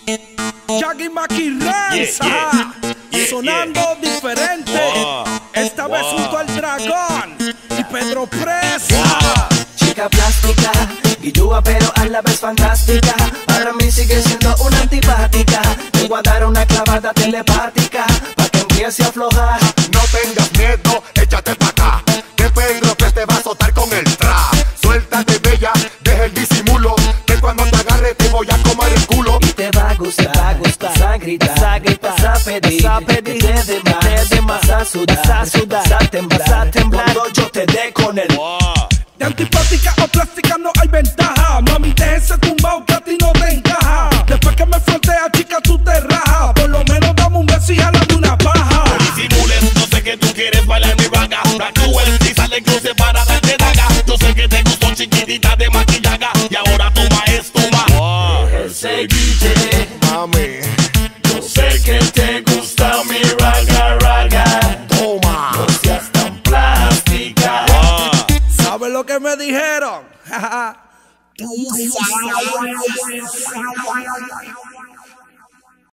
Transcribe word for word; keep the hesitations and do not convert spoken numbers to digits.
Shaggy Mackie Ranks, Yeah, yeah, yeah, sonando yeah. diferente. Wow. Esta vez Wow. junto al Dragón y Pedro Presa. Wow. Chica plástica, guillúa pero a la vez fantástica. Para mí sigue siendo una antipática. Te voy a dar una clavada telepática pa' que empiece a aflojar. No tengas miedo, échate pa' acá, que Pedro que te va a azotar con el tra. Suéltate bella, deja el disimulo, que cuando te agarre te voy a comer el culo. Y te va a gustar, te va a gustar, vas a gritar, vas a gritar, vas a pedir, vas a pedir, que te dé más, te dé más, vas a sudar, vas a sudar, vas a temblar, vas a temblar cuando yo te dé con el. Wow. De antipática o plástica no hay ventaja. Mami, de ese tumbao que a ti no te encaja. Después que me frontea, chica, tú te rajas. Por lo menos dame un beso y jálame una paja. No disimules, yo sé que tú quieres bailar mi raga. Black Jewel, si sale cruce para darte daga. Yo sé que te gustó chiquitita de maquillaga. Y ahora toma esto más. Wow. Ese guille, Mami, yo sé que te gusta mi raga, raga. toma. No seas tan plástica. Wow. ¿Sabes lo que me dijeron?